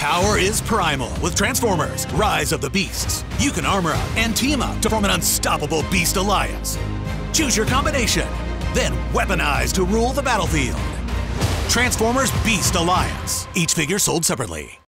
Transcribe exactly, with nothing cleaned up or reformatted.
Power is primal with Transformers: Rise of the Beasts. You can armor up and team up to form an unstoppable Beast Alliance. Choose your combination, then weaponize to rule the battlefield. Transformers Beast Alliance. Each figure sold separately.